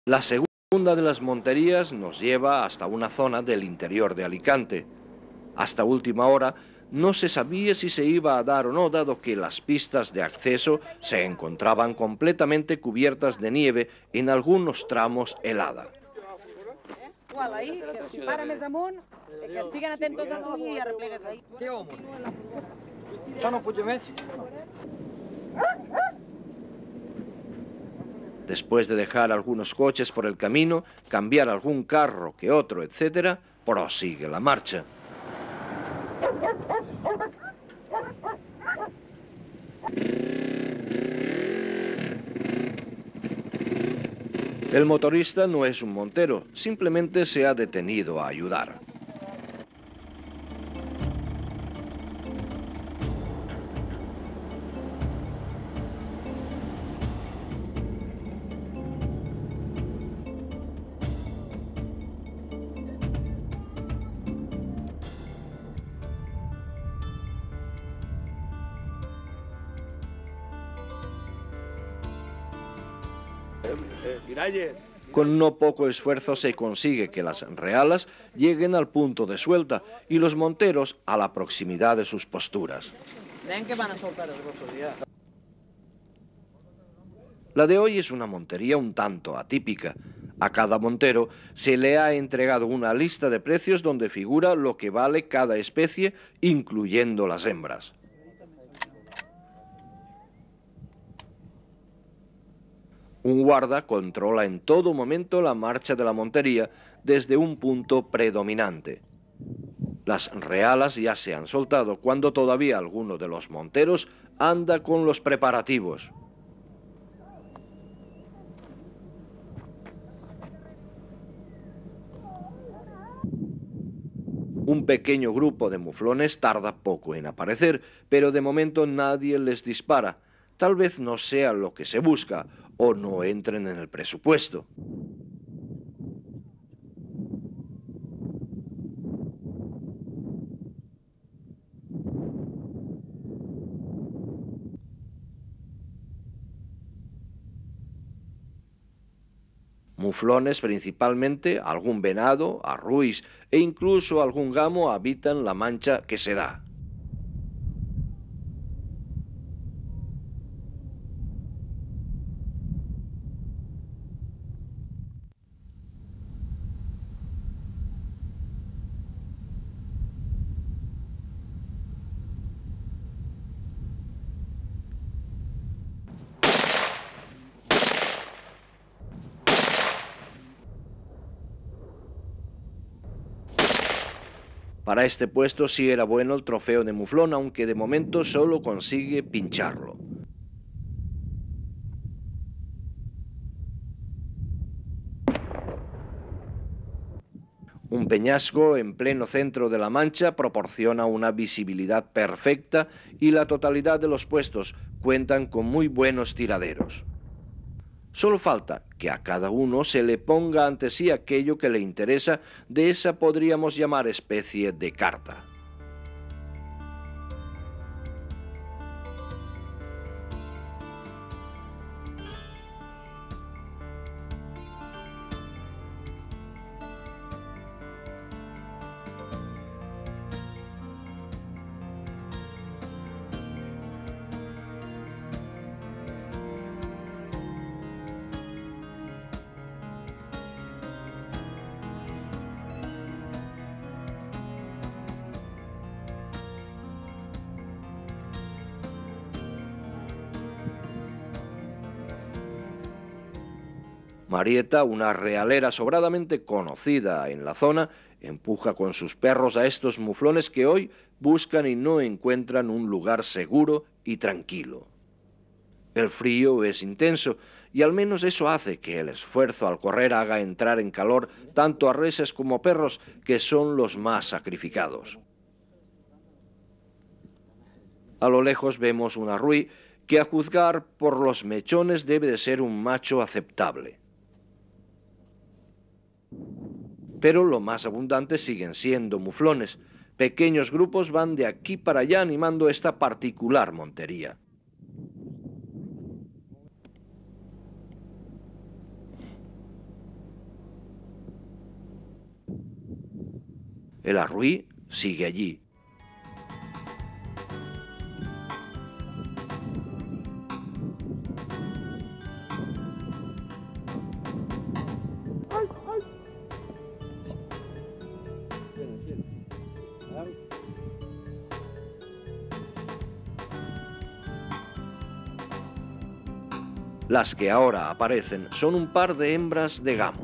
La segunda de las monterías nos lleva hasta una zona del interior de Alicante. Hasta última hora no se sabía si se iba a dar o no, dado que las pistas de acceso se encontraban completamente cubiertas de nieve, en algunos tramos helada. Después de dejar algunos coches por el camino, cambiar algún carro que otro, etc., prosigue la marcha. El motorista no es un montero, simplemente se ha detenido a ayudar. Con no poco esfuerzo se consigue que las realas lleguen al punto de suelta y los monteros a la proximidad de sus posturas. La de hoy es una montería un tanto atípica. A cada montero se le ha entregado una lista de precios donde figura lo que vale cada especie, incluyendo las hembras. Un guarda controla en todo momento la marcha de la montería desde un punto predominante. Las realas ya se han soltado cuando todavía alguno de los monteros anda con los preparativos. Un pequeño grupo de muflones tarda poco en aparecer, pero de momento nadie les dispara. Tal vez no sea lo que se busca o no entren en el presupuesto. Muflones principalmente, algún venado, arruis e incluso algún gamo habitan la mancha que se da. Para este puesto sí era bueno el trofeo de muflón, aunque de momento solo consigue pincharlo. Un peñasco en pleno centro de la mancha proporciona una visibilidad perfecta y la totalidad de los puestos cuentan con muy buenos tiraderos. Solo falta que a cada uno se le ponga ante sí aquello que le interesa de esa podríamos llamar especie de carta. Marieta, una realera sobradamente conocida en la zona, empuja con sus perros a estos muflones que hoy buscan y no encuentran un lugar seguro y tranquilo. El frío es intenso y al menos eso hace que el esfuerzo al correr haga entrar en calor tanto a reses como perros, que son los más sacrificados. A lo lejos vemos un arruí que, a juzgar por los mechones, debe de ser un macho aceptable. Pero lo más abundante siguen siendo muflones. Pequeños grupos van de aquí para allá animando esta particular montería. El arruí sigue allí. Las que ahora aparecen son un par de hembras de gamo.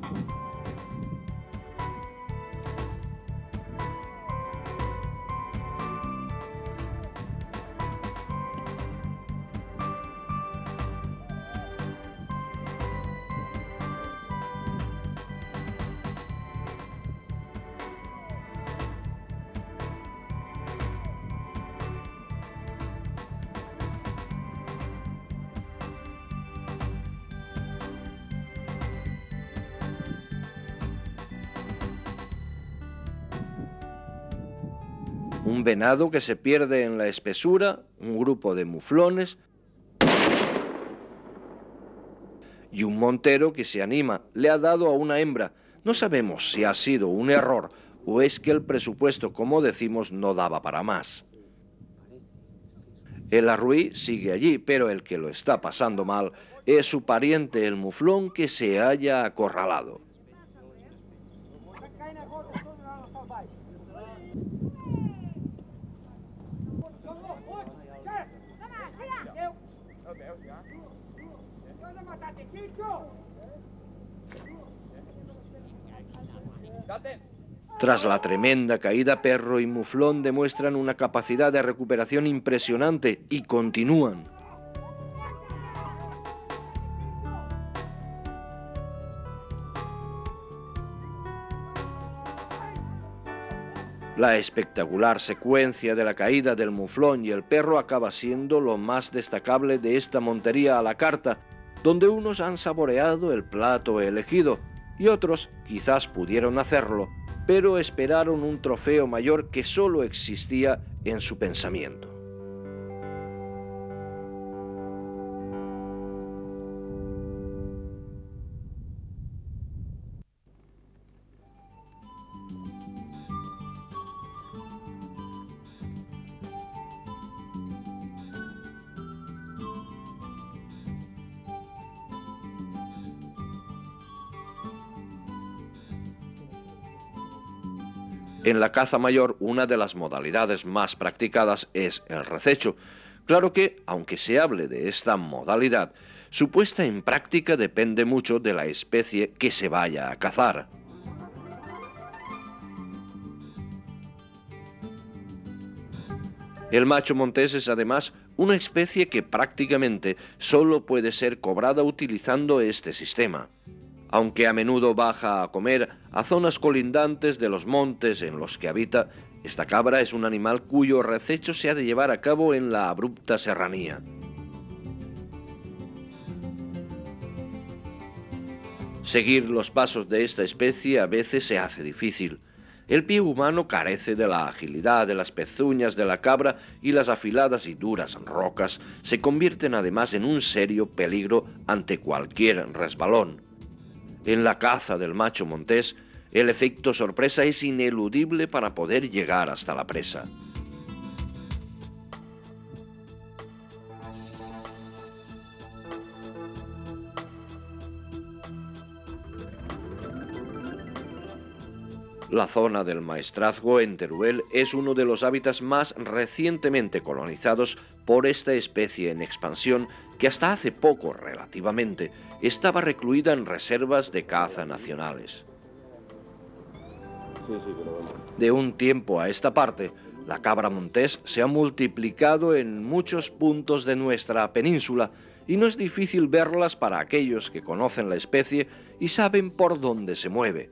Un venado que se pierde en la espesura, un grupo de muflones y un montero que se anima. Le ha dado a una hembra. No sabemos si ha sido un error o es que el presupuesto, como decimos, no daba para más. El arruí sigue allí, pero el que lo está pasando mal es su pariente, el muflón, que se halla acorralado. Tras la tremenda caída, perro y muflón demuestran una capacidad de recuperación impresionante y continúan. La espectacular secuencia de la caída del muflón y el perro acaba siendo lo más destacable de esta montería a la carta, donde unos han saboreado el plato elegido y otros quizás pudieron hacerlo, pero esperaron un trofeo mayor que solo existía en su pensamiento. En la caza mayor, una de las modalidades más practicadas es el rececho. Claro que, aunque se hable de esta modalidad, su puesta en práctica depende mucho de la especie que se vaya a cazar. El macho montés es además una especie que prácticamente solo puede ser cobrada utilizando este sistema. Aunque a menudo baja a comer a zonas colindantes de los montes en los que habita, esta cabra es un animal cuyo rececho se ha de llevar a cabo en la abrupta serranía. Seguir los pasos de esta especie a veces se hace difícil. El pie humano carece de la agilidad de las pezuñas de la cabra y las afiladas y duras rocas se convierten además en un serio peligro ante cualquier resbalón. En la caza del macho montés, el efecto sorpresa es ineludible para poder llegar hasta la presa. La zona del Maestrazgo en Teruel es uno de los hábitats más recientemente colonizados por esta especie en expansión que hasta hace poco relativamente estaba recluida en reservas de caza nacionales. De un tiempo a esta parte, la cabra montés se ha multiplicado en muchos puntos de nuestra península y no es difícil verlas para aquellos que conocen la especie y saben por dónde se mueve.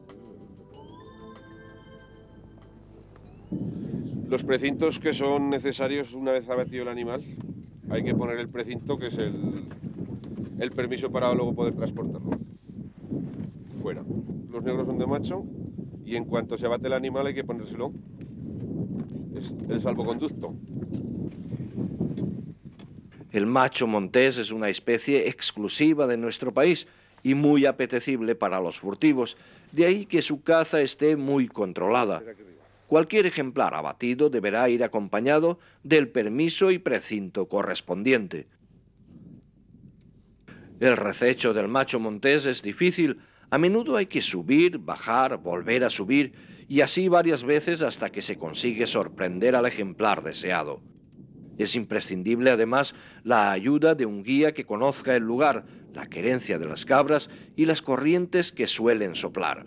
Los precintos que son necesarios una vez abatido el animal, hay que poner el precinto, que es el permiso para luego poder transportarlo fuera. Los negros son de macho y en cuanto se abate el animal hay que ponérselo. Es el salvoconducto. El macho montés es una especie exclusiva de nuestro país y muy apetecible para los furtivos, de ahí que su caza esté muy controlada. Cualquier ejemplar abatido deberá ir acompañado del permiso y precinto correspondiente. El rececho del macho montés es difícil. A menudo hay que subir, bajar, volver a subir, y así varias veces hasta que se consigue sorprender al ejemplar deseado. Es imprescindible además la ayuda de un guía que conozca el lugar, la querencia de las cabras y las corrientes que suelen soplar.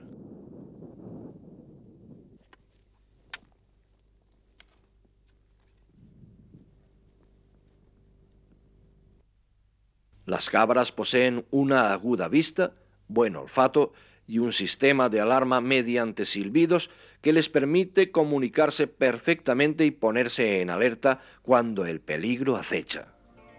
Las cabras poseen una aguda vista, buen olfato y un sistema de alarma mediante silbidos que les permite comunicarse perfectamente y ponerse en alerta cuando el peligro acecha.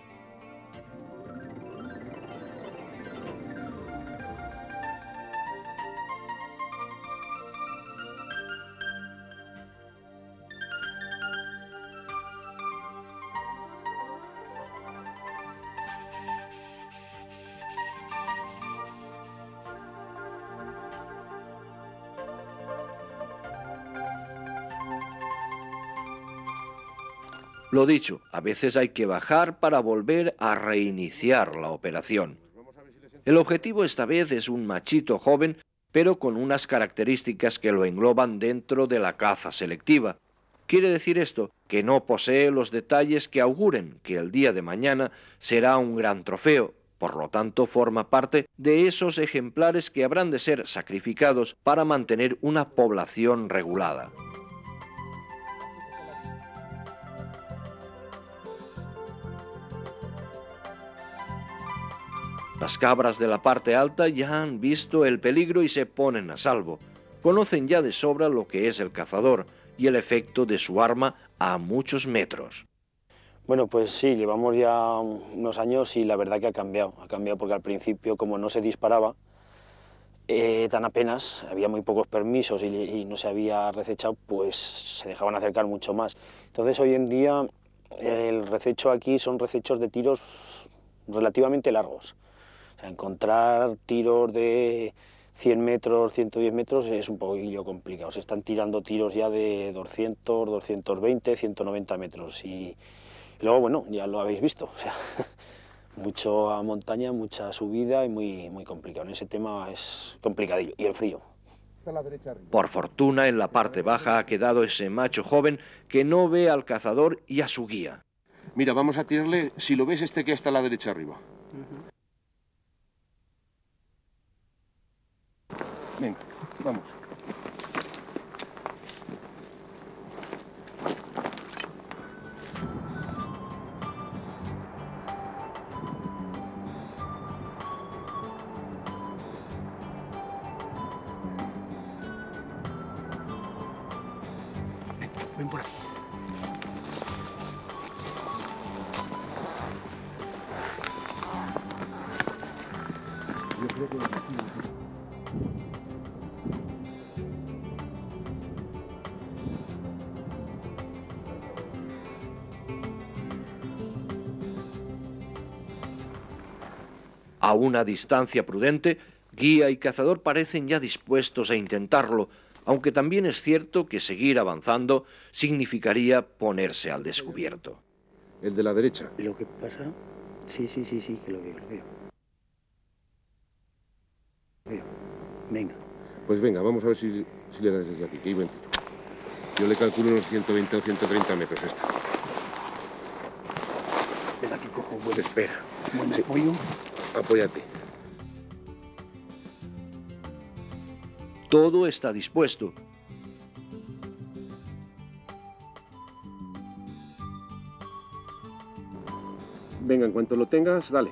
Lo dicho, a veces hay que bajar para volver a reiniciar la operación. El objetivo esta vez es un machito joven, pero con unas características que lo engloban dentro de la caza selectiva. Quiere decir esto que no posee los detalles que auguren que el día de mañana será un gran trofeo, por lo tanto forma parte de esos ejemplares que habrán de ser sacrificados para mantener una población regulada. Las cabras de la parte alta ya han visto el peligro y se ponen a salvo. Conocen ya de sobra lo que es el cazador y el efecto de su arma a muchos metros. Bueno, pues sí, llevamos ya unos años y la verdad que ha cambiado porque al principio, como no se disparaba tan apenas, había muy pocos permisos y no se había recechado, pues se dejaban acercar mucho más. Entonces hoy en día el rececho aquí son recechos de tiros relativamente largos. O sea, encontrar tiros de 100 metros, 110 metros es un poquillo complicado. Se están tirando tiros ya de 200, 220, 190 metros. Y luego, bueno, ya lo habéis visto. O sea, mucha montaña, mucha subida y muy complicado. En ese tema es complicadillo. Y el frío. Por fortuna, en la parte baja ha quedado ese macho joven que no ve al cazador y a su guía. Mira, vamos a tirarle, si lo ves, este que está a la derecha arriba. Venga, vamos. Ven por aquí. Yo creo que... A una distancia prudente, guía y cazador parecen ya dispuestos a intentarlo, aunque también es cierto que seguir avanzando significaría ponerse al descubierto. El de la derecha. ¿Lo que pasa? Sí, que lo veo. Venga. Pues venga, vamos a ver si le das desde aquí, que hay buen tiro. Yo le calculo unos 120 o 130 metros esta. Espera que cojo un Pues espera. buen apoyo. Apóyate. Todo está dispuesto. Venga, en cuanto lo tengas, dale.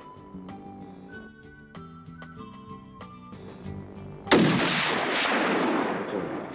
Muchas gracias.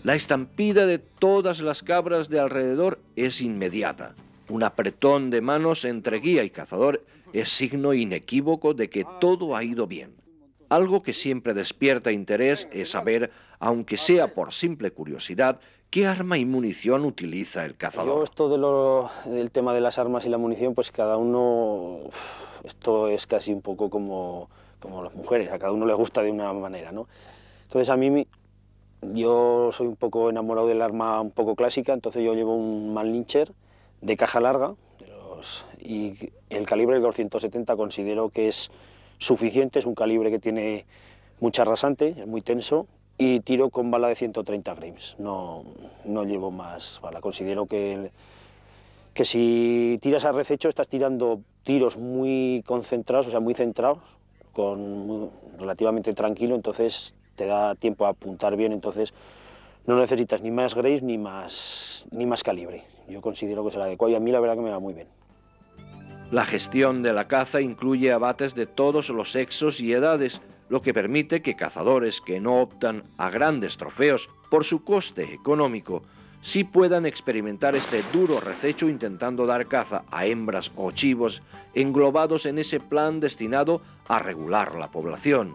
La estampida de todas las cabras de alrededor es inmediata. Un apretón de manos entre guía y cazador es signo inequívoco de que todo ha ido bien. Algo que siempre despierta interés es saber, aunque sea por simple curiosidad, qué arma y munición utiliza el cazador. Yo esto del tema de las armas y la munición, pues cada uno, esto es casi un poco como las mujeres, a cada uno le gusta de una manera, ¿no? Entonces a mí, yo soy un poco enamorado del arma un poco clásica, entonces yo llevo un Mannlicher de caja larga, y el calibre del 270 considero que es suficiente, es un calibre que tiene mucha rasante, es muy tenso, y tiro con bala de 130 Grims, no llevo más bala. Considero que si tiras a rececho estás tirando tiros muy concentrados, o sea, muy centrados, relativamente tranquilo, entonces te da tiempo a apuntar bien, entonces no necesitas ni más Grims ni más calibre. Yo considero que es el adecuado y a mí la verdad que me va muy bien. La gestión de la caza incluye abates de todos los sexos y edades, lo que permite que cazadores que no optan a grandes trofeos por su coste económico sí puedan experimentar este duro rececho intentando dar caza a hembras o chivos englobados en ese plan destinado a regular la población.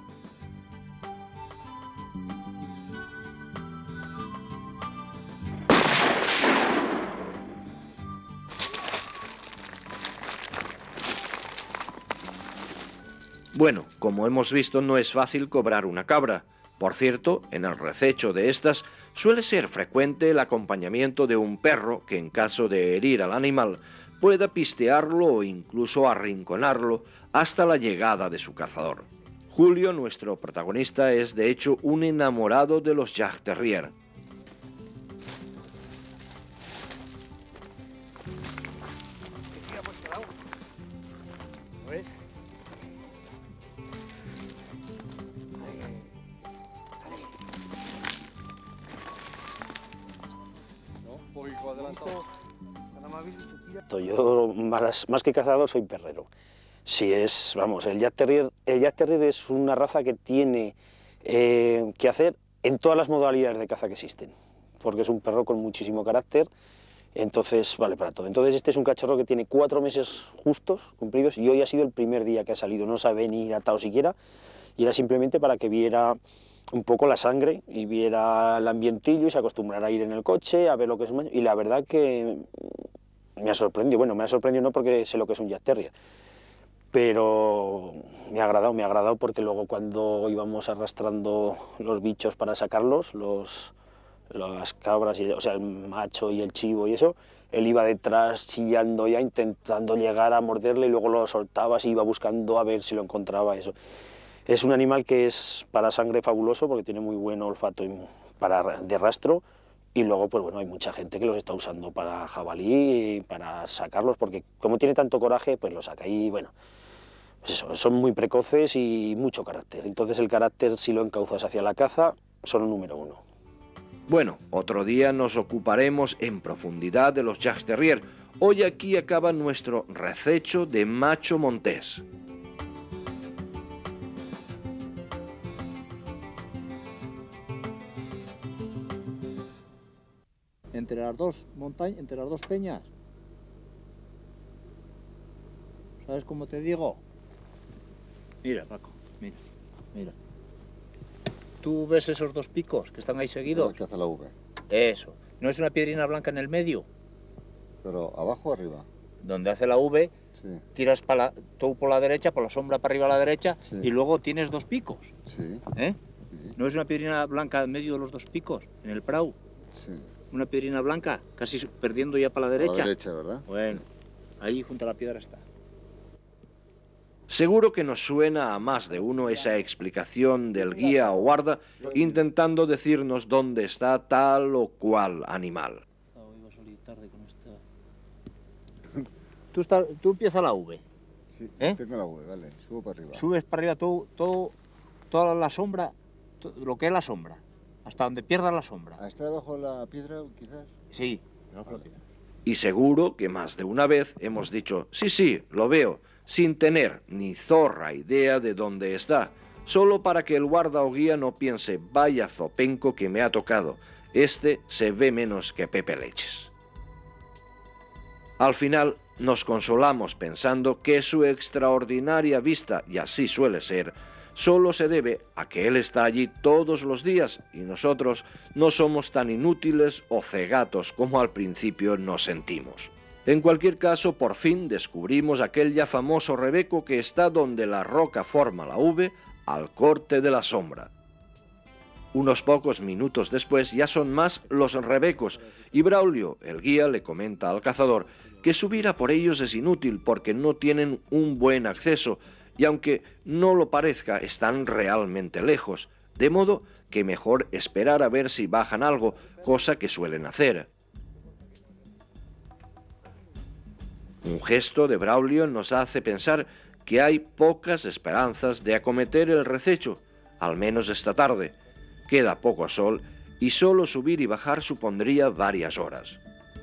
Bueno, como hemos visto, no es fácil cobrar una cabra. Por cierto, en el rececho de estas suele ser frecuente el acompañamiento de un perro que, en caso de herir al animal, pueda pistearlo o incluso arrinconarlo hasta la llegada de su cazador. Julio, nuestro protagonista, es de hecho un enamorado de los Jagd Terrier. Yo más que cazador soy perrero. Si es, vamos, el Jagd Terrier es una raza que tiene que hacer en todas las modalidades de caza que existen, porque es un perro con muchísimo carácter, entonces vale para todo. Entonces este es un cachorro que tiene 4 meses justos, cumplidos, y hoy ha sido el primer día que ha salido, no sabe ni ir atado siquiera, y era simplemente para que viera un poco la sangre y viera el ambientillo y se acostumbrara a ir en el coche, a ver lo que es un... Y la verdad que me ha sorprendido, bueno, me ha sorprendido no porque sé lo que es un Jagd Terrier, pero me ha agradado porque luego cuando íbamos arrastrando los bichos para sacarlos, las cabras, o sea, el macho y el chivo y eso, él iba detrás chillando ya, intentando llegar a morderle y luego lo soltabas y iba buscando a ver si lo encontraba, eso. Es un animal que es para sangre fabuloso porque tiene muy buen olfato de rastro, y luego pues bueno, hay mucha gente que los está usando para jabalí y para sacarlos porque como tiene tanto coraje pues lo saca y bueno, pues eso, son muy precoces y mucho carácter, entonces el carácter si lo encauzas hacia la caza son el número 1. Bueno, otro día nos ocuparemos en profundidad de los Jagd Terrier. Hoy aquí acaba nuestro rececho de macho montés. Entre las dos montañas, entre las dos peñas. ¿Sabes cómo te digo? Mira, Paco, mira. ¿Tú ves esos dos picos que están ahí seguidos? ¿Qué hace la V? Eso. ¿No es una piedrina blanca en el medio? ¿Pero abajo o arriba? Donde hace la V, Sí. tiras tú por la derecha, por la sombra para arriba a la derecha, Sí. y luego tienes dos picos. Sí. ¿Eh? Sí. ¿No es una piedrina blanca en medio de los dos picos, en el prau? Sí. Una piedrina blanca, casi perdiendo ya para la A derecha. la derecha, ¿verdad? Bueno, ahí junto a la piedra está. Seguro que nos suena a más de uno esa explicación del guía o guarda intentando decirnos dónde está tal o cual animal. Tú empiezas la V. Sí. ¿Eh? Tengo la V, vale. Subo para arriba. Subes para arriba toda la sombra, lo que es la sombra, hasta donde pierdas la sombra. ¿Está debajo de la piedra, quizás? Sí. Y seguro que más de una vez hemos dicho, sí, lo veo, sin tener ni zorra idea de dónde está, solo para que el guarda o guía no piense, vaya zopenco que me ha tocado, este se ve menos que Pepe Leches. Al final nos consolamos pensando que su extraordinaria vista, y así suele ser, solo se debe a que él está allí todos los días y nosotros no somos tan inútiles o cegatos como al principio nos sentimos. En cualquier caso, por fin descubrimos aquel ya famoso rebeco que está donde la roca forma la V, al corte de la sombra. Unos pocos minutos después ya son más los rebecos y Braulio, el guía, le comenta al cazador que subir a por ellos es inútil porque no tienen un buen acceso y aunque no lo parezca están realmente lejos, de modo que mejor esperar a ver si bajan algo, cosa que suelen hacer. Un gesto de Braulio nos hace pensar que hay pocas esperanzas de acometer el rececho, al menos esta tarde. Queda poco sol y solo subir y bajar supondría varias horas.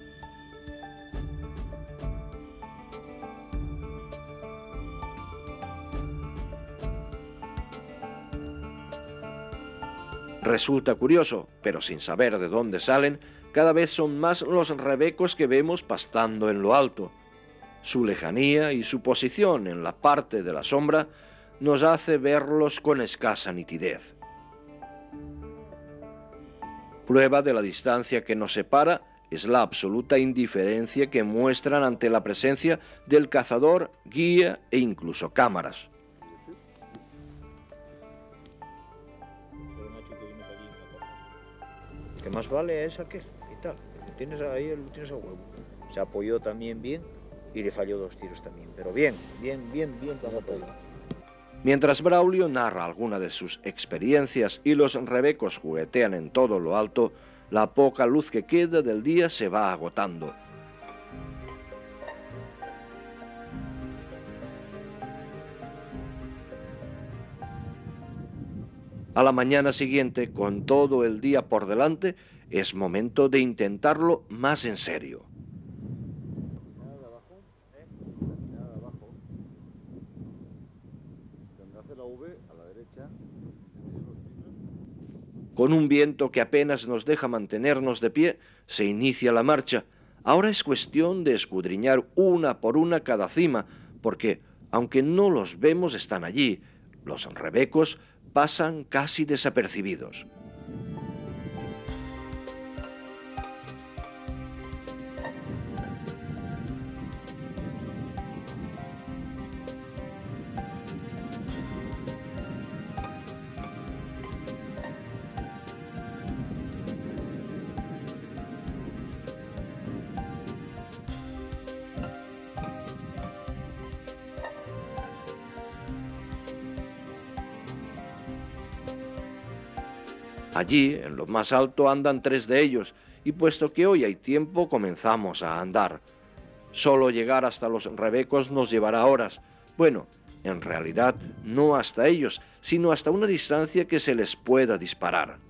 Resulta curioso, pero sin saber de dónde salen, cada vez son más los rebecos que vemos pastando en lo alto. Su lejanía y su posición en la parte de la sombra nos hace verlos con escasa nitidez. Prueba de la distancia que nos separa es la absoluta indiferencia que muestran ante la presencia del cazador, guía e incluso cámaras. ¿Qué más vale es aquel y tal? Tienes ahí, lo tienes a huevo. Se apoyó también bien y le falló 2 tiros también, pero bien para todo. Mientras Braulio narra alguna de sus experiencias y los rebecos juguetean en todo lo alto, la poca luz que queda del día se va agotando. A la mañana siguiente, con todo el día por delante, es momento de intentarlo más en serio. Con un viento que apenas nos deja mantenernos de pie, se inicia la marcha. Ahora es cuestión de escudriñar una por una cada cima, porque, aunque no los vemos, están allí. Los rebecos pasan casi desapercibidos. Allí, en lo más alto, andan 3 de ellos, y puesto que hoy hay tiempo, comenzamos a andar. Solo llegar hasta los rebecos nos llevará horas. Bueno, en realidad no hasta ellos, sino hasta una distancia que se les pueda disparar.